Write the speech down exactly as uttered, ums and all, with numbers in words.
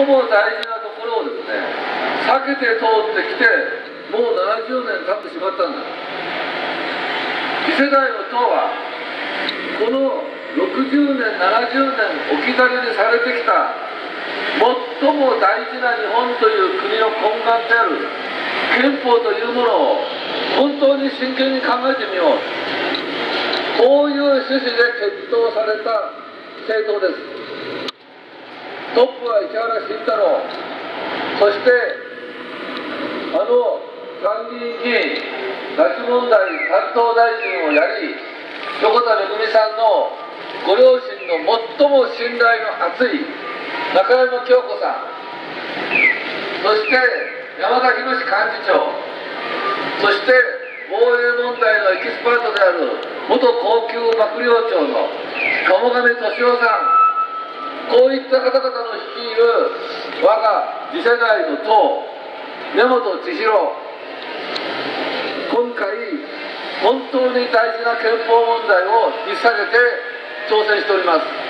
最も大事なところをですね、避けて通ってきて、もうななじゅうねん経ってしまったんだ。次世代の党は、このろくじゅうねん、ななじゅうねん置き去りにされてきた、最も大事な日本という国の根幹である憲法というものを本当に真剣に考えてみよう。こういう趣旨で決闘された政党です。トップは石原慎太郎、そしてあの参議院議員、拉致問題担当大臣をやり、横田めぐみさんのご両親の最も信頼の厚い中山京子さん、そして山田博幹事長、そして防衛問題のエキスパートである元高級幕僚長の鴨上俊夫さん、こういった方々の率いる我が次世代の党、根本千尋、今回本当に大事な憲法問題を引っ提げて挑戦しております。